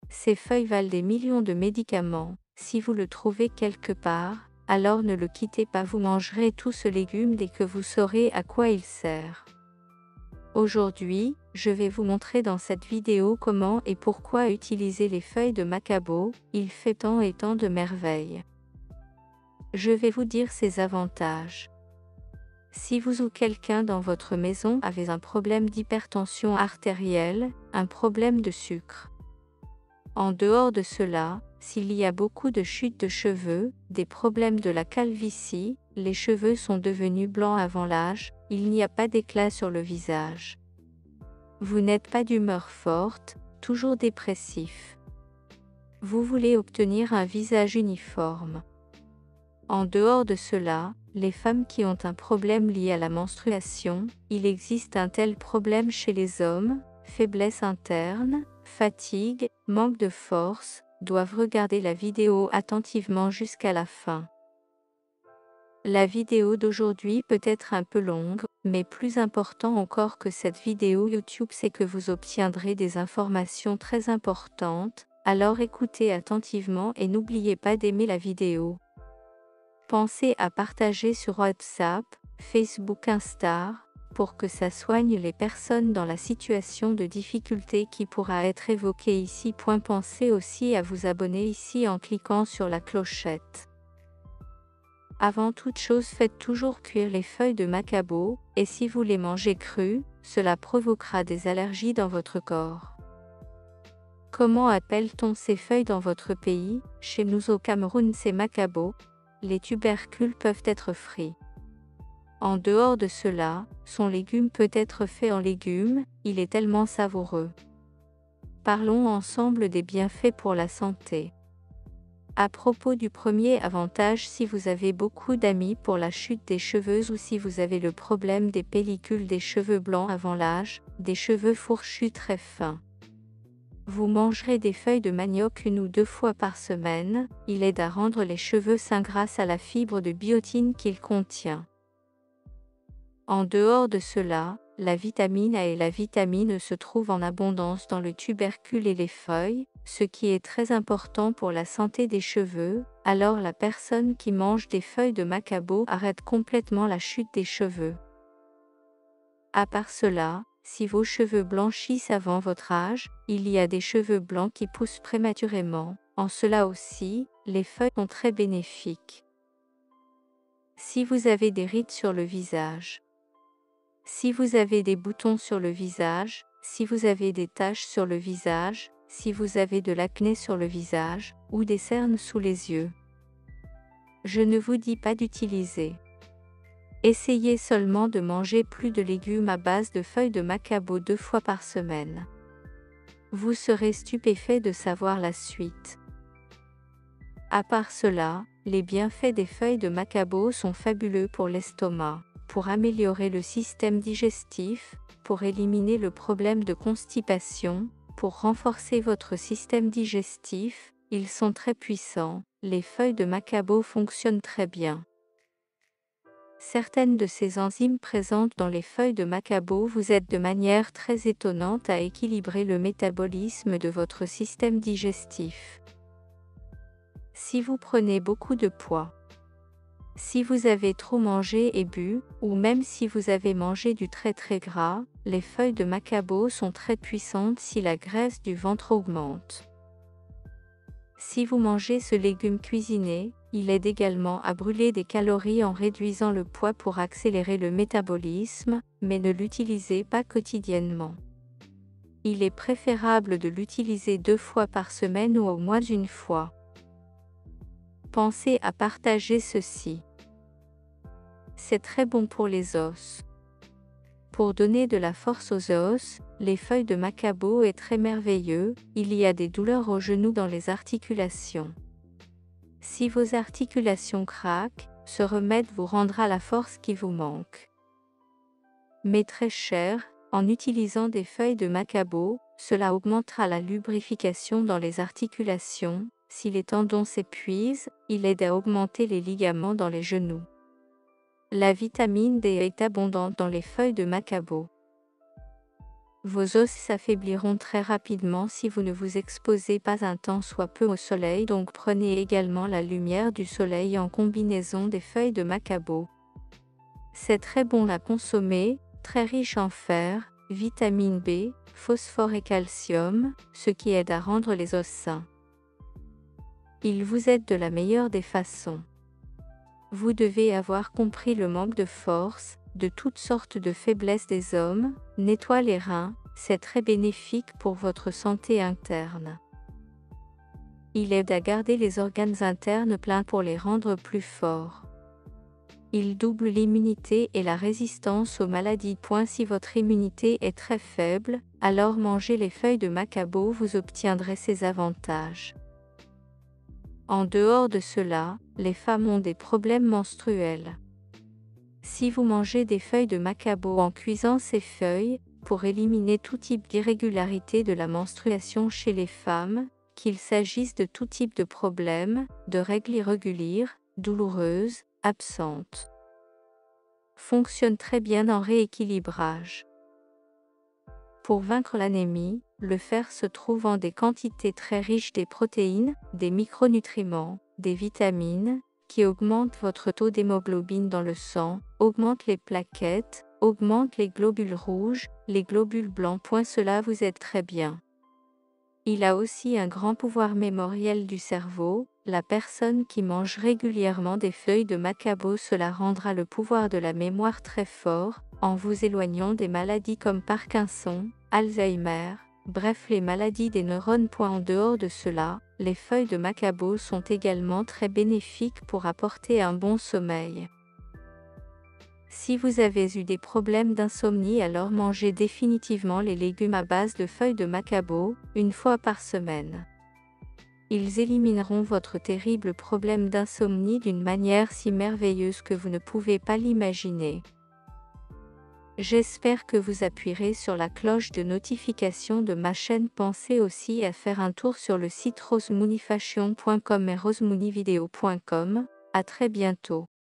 Ces feuilles valent des millions de médicaments. Si vous le trouvez quelque part, alors ne le quittez pas, vous mangerez tout ce légume dès que vous saurez à quoi il sert. Aujourd'hui, je vais vous montrer dans cette vidéo comment et pourquoi utiliser les feuilles de macabo, il fait tant et tant de merveilles. Je vais vous dire ses avantages. Si vous ou quelqu'un dans votre maison avez un problème d'hypertension artérielle, un problème de sucre. En dehors de cela, s'il y a beaucoup de chutes de cheveux, des problèmes de la calvitie, les cheveux sont devenus blancs avant l'âge, il n'y a pas d'éclat sur le visage. Vous n'êtes pas d'humeur forte, toujours dépressif. Vous voulez obtenir un visage uniforme. En dehors de cela, les femmes qui ont un problème lié à la menstruation, il existe un tel problème chez les hommes, faiblesse interne, fatigue, manque de force, doivent regarder la vidéo attentivement jusqu'à la fin. La vidéo d'aujourd'hui peut être un peu longue, mais plus important encore que cette vidéo YouTube, c'est que vous obtiendrez des informations très importantes, alors écoutez attentivement et n'oubliez pas d'aimer la vidéo. Pensez à partager sur WhatsApp, Facebook, Insta, pour que ça soigne les personnes dans la situation de difficulté qui pourra être évoquée ici. Pensez aussi à vous abonner ici en cliquant sur la clochette. Avant toute chose, faites toujours cuire les feuilles de macabo, et si vous les mangez crues, cela provoquera des allergies dans votre corps. Comment appelle-t-on ces feuilles dans votre pays? Chez nous au Cameroun, c'est macabo. Les tubercules peuvent être frits. En dehors de cela, son légume peut être fait en légumes, il est tellement savoureux. Parlons ensemble des bienfaits pour la santé. À propos du premier avantage, si vous avez beaucoup d'amis pour la chute des cheveux ou si vous avez le problème des pellicules des cheveux blancs avant l'âge, des cheveux fourchus très fins. Vous mangerez des feuilles de manioc 1 ou 2 fois par semaine, il aide à rendre les cheveux sains grâce à la fibre de biotine qu'il contient. En dehors de cela, la vitamine A et la vitamine E se trouvent en abondance dans le tubercule et les feuilles, ce qui est très important pour la santé des cheveux, alors la personne qui mange des feuilles de macabo arrête complètement la chute des cheveux. À part cela, si vos cheveux blanchissent avant votre âge, il y a des cheveux blancs qui poussent prématurément, en cela aussi, les feuilles sont très bénéfiques. Si vous avez des rides sur le visage, si vous avez des boutons sur le visage, si vous avez des taches sur le visage, si vous avez de l'acné sur le visage, ou des cernes sous les yeux, je ne vous dis pas d'utiliser. Essayez seulement de manger plus de légumes à base de feuilles de macabo 2 fois par semaine. Vous serez stupéfait de savoir la suite. À part cela, les bienfaits des feuilles de macabo sont fabuleux pour l'estomac, pour améliorer le système digestif, pour éliminer le problème de constipation, pour renforcer votre système digestif, ils sont très puissants, les feuilles de macabo fonctionnent très bien. Certaines de ces enzymes présentes dans les feuilles de macabo vous aident de manière très étonnante à équilibrer le métabolisme de votre système digestif. Si vous prenez beaucoup de poids, si vous avez trop mangé et bu, ou même si vous avez mangé du très gras, les feuilles de macabo sont très puissantes si la graisse du ventre augmente. Si vous mangez ce légume cuisiné, il aide également à brûler des calories en réduisant le poids pour accélérer le métabolisme, mais ne l'utilisez pas quotidiennement. Il est préférable de l'utiliser 2 fois par semaine ou au moins 1 fois. Pensez à partager ceci. C'est très bon pour les os. Pour donner de la force aux os, les feuilles de macabo est très merveilleux, il y a des douleurs aux genoux dans les articulations. Si vos articulations craquent, ce remède vous rendra la force qui vous manque. Mais très cher, en utilisant des feuilles de macabo, cela augmentera la lubrification dans les articulations. Si les tendons s'épuisent, il aide à augmenter les ligaments dans les genoux. La vitamine D est abondante dans les feuilles de macabo. Vos os s'affaibliront très rapidement si vous ne vous exposez pas un tant soit peu au soleil, donc prenez également la lumière du soleil en combinaison des feuilles de macabo. C'est très bon à consommer, très riche en fer, vitamine B, phosphore et calcium, ce qui aide à rendre les os sains. Il vous aide de la meilleure des façons. Vous devez avoir compris le manque de force, de toutes sortes de faiblesses des hommes, nettoie les reins, c'est très bénéfique pour votre santé interne. Il aide à garder les organes internes pleins pour les rendre plus forts. Il double l'immunité et la résistance aux maladies. Si votre immunité est très faible, alors mangez les feuilles de macabo, vous obtiendrez ces avantages. En dehors de cela, les femmes ont des problèmes menstruels. Si vous mangez des feuilles de macabo en cuisant ces feuilles, pour éliminer tout type d'irrégularité de la menstruation chez les femmes, qu'il s'agisse de tout type de problème, de règles irrégulières, douloureuses, absentes. Fonctionne très bien en rééquilibrage. Pour vaincre l'anémie, le fer se trouve en des quantités très riches des protéines, des micronutriments, des vitamines, qui augmentent votre taux d'hémoglobine dans le sang, augmentent les plaquettes, augmentent les globules rouges, les globules blancs. Cela vous aide très bien. Il a aussi un grand pouvoir mémoriel du cerveau. La personne qui mange régulièrement des feuilles de macabo, cela rendra le pouvoir de la mémoire très fort, en vous éloignant des maladies comme Parkinson, Alzheimer, bref les maladies des neurones. En dehors de cela, les feuilles de macabo sont également très bénéfiques pour apporter un bon sommeil. Si vous avez eu des problèmes d'insomnie, alors mangez définitivement les légumes à base de feuilles de macabo, une fois par semaine. Ils élimineront votre terrible problème d'insomnie d'une manière si merveilleuse que vous ne pouvez pas l'imaginer. J'espère que vous appuierez sur la cloche de notification de ma chaîne. Pensez aussi à faire un tour sur le site rosemooneyfashion.com et rosemooneyvideo.com. À très bientôt.